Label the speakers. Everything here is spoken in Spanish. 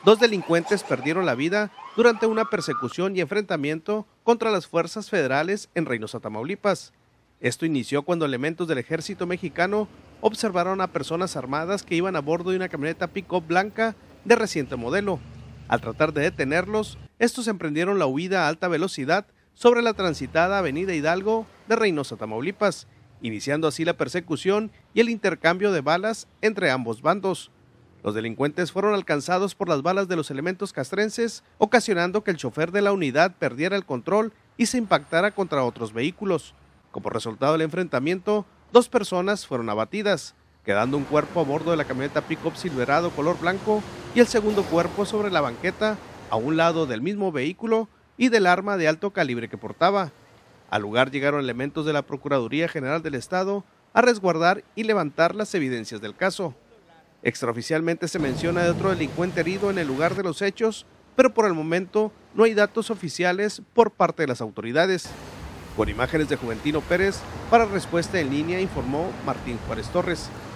Speaker 1: Dos delincuentes perdieron la vida durante una persecución y enfrentamiento contra las fuerzas federales en Reynosa, Tamaulipas. Esto inició cuando elementos del ejército mexicano observaron a personas armadas que iban a bordo de una camioneta pick-up blanca de reciente modelo. Al tratar de detenerlos, estos emprendieron la huida a alta velocidad sobre la transitada Avenida Hidalgo de Reynosa, Tamaulipas, iniciando así la persecución y el intercambio de balas entre ambos bandos. Los delincuentes fueron alcanzados por las balas de los elementos castrenses, ocasionando que el chofer de la unidad perdiera el control y se impactara contra otros vehículos. Como resultado del enfrentamiento, 2 personas fueron abatidas, quedando un cuerpo a bordo de la camioneta pick-up Silverado color blanco y el segundo cuerpo sobre la banqueta a un lado del mismo vehículo y del arma de alto calibre que portaba. Al lugar llegaron elementos de la Procuraduría General del Estado a resguardar y levantar las evidencias del caso. Extraoficialmente se menciona de otro delincuente herido en el lugar de los hechos, pero por el momento no hay datos oficiales por parte de las autoridades. Con imágenes de Juventino Pérez, para Respuesta en Línea informó Martín Juárez Torres.